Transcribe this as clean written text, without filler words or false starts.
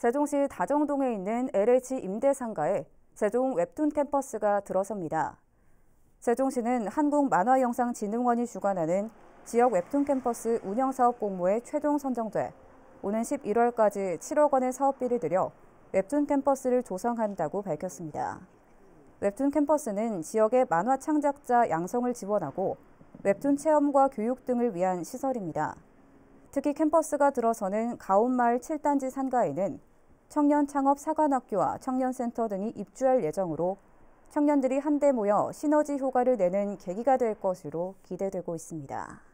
세종시 다정동에 있는 LH 임대상가에 세종 웹툰 캠퍼스가 들어섭니다. 세종시는 한국만화영상진흥원이 주관하는 지역 웹툰 캠퍼스 운영사업 공모에 최종 선정돼 오는 11월까지 7억 원의 사업비를 들여 웹툰 캠퍼스를 조성한다고 밝혔습니다. 웹툰 캠퍼스는 지역의 만화 창작자 양성을 지원하고 웹툰 체험과 교육 등을 위한 시설입니다. 특히 캠퍼스가 들어서는 가온마을 7단지 상가에는 청년 창업 사관학교와 청년센터 등이 입주할 예정으로 청년들이 한데 모여 시너지 효과를 내는 계기가 될 것으로 기대되고 있습니다.